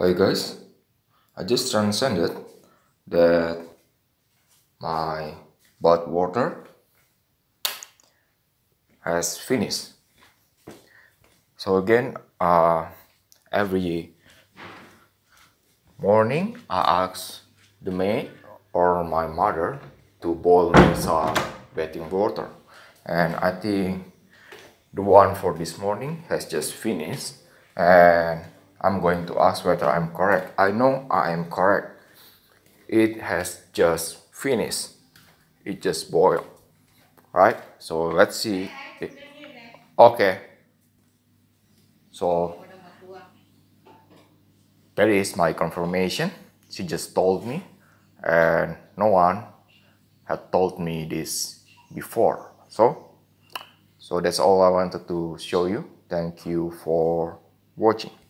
Hi guys, I just transcended that my bath water has finished. So again, every morning I ask the maid or my mother to boil me some bathing water, and I think the one for this morning has just finished, and I'm going to ask whether I'm correct. I know I am correct. It has just finished. It just boiled, right? So let's see. Okay. So that is my confirmation. She just told me, and no one had told me this before. So that's all I wanted to show you. Thank you for watching.